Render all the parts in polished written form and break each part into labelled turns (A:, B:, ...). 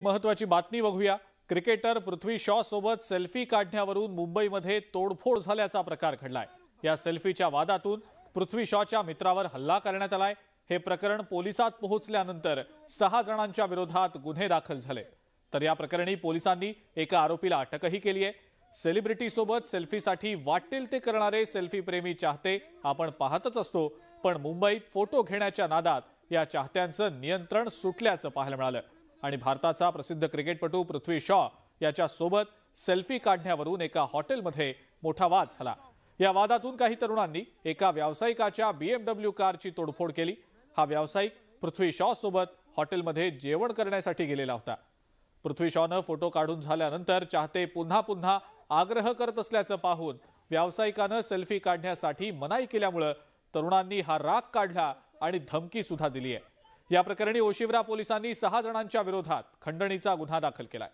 A: महत्त्वाची बातमी बघूया। क्रिकेटर पृथ्वी शॉ सोबत सेल्फी काढण्यावरून मुंबईमध्ये तोडफोड झाल्याचा प्रकार घडलाय। या सेल्फीच्या वादातून पृथ्वी शॉच्या मित्रावर हल्ला करण्यात आलाय। हे प्रकरण पोलिसात पोहोचल्यानंतर 6 जणांच्या विरोधात गुन्हे दाखल झाले। तर या प्रकरणी पोलिसांनी एका आरोपीला अटकही केली आहे। सेलिब्रिटी सोबत सेल्फीसाठी वाटेल ते करणारे सेल्फी प्रेमी चाहते आपण पाहतच असतो, पण मुंबईत फोटो घेण्याच्या नादात या चाहत्यांचं नियंत्रण सुटल्याचं पाहायला मिळालं आणि भारताचा प्रसिद्ध क्रिकेटपटू पृथ्वी शॉ याच्या सोबत सेल्फी काढण्यावरून एका हॉटेलमध्ये मोठा वाद झाला। या वादातून काही तरुणांनी एका व्यावसायिकाच्या BMW कारची तोडफोड केली। हा व्यावसायिक पृथ्वी शॉ सोबत हॉटेलमध्ये जेवण करण्यासाठी गेलेला होता। पृथ्वी शॉनं फोटो काढून झाल्यानंतर चाहते पुन्हा पुन्हा आग्रह करत असल्याचं पाहून व्यावसायिकानं सेल्फी काढण्यासाठी मनाई केल्यामुळे तरुणांनी हा राग काढला आणि धमकी सुद्धा दिली आहे। या प्रकरणी ओशिवरा पोलिसांनी 6 जणांच्या विरोधात खंडणीचा गुन्हा दाखल केलाय।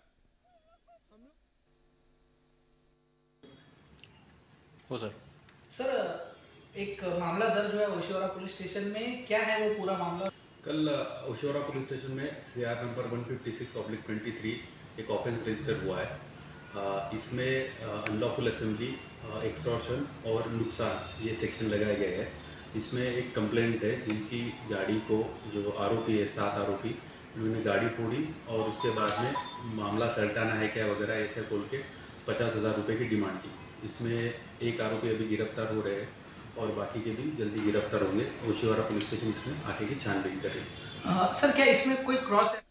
B: हो सर।
C: सर एक मामला दर्ज हुआ है ओशिवरा पुलिस स्टेशन में, क्या है वो पूरा मामला?
D: कल ओशिवरा पुलिस स्टेशन में CR नंबर 156/23 एक ऑफेंस रजिस्टर हुआ है। इसमें अनलॉफुल असेंबली, एक्सटॉर्शन और नुकसान ये सेक्शन लगाए गए हैं। इसमें एक कंप्लेंट है जिनकी गाड़ी को जो आरोपी है 7 आरोपी उन्होंने गाड़ी फोड़ी और उसके बाद में मामला सल्टाना है क्या वगैरह ऐसे बोल के 50,000 रुपये की डिमांड की। इसमें एक आरोपी अभी गिरफ्तार हो रहे हैं और बाकी के भी जल्दी गिरफ्तार होंगे। ओशिवरा पुलिस स्टेशन इसमें आगे की छानबीन कर रही है।
C: सर क्या इसमें कोई क्रॉस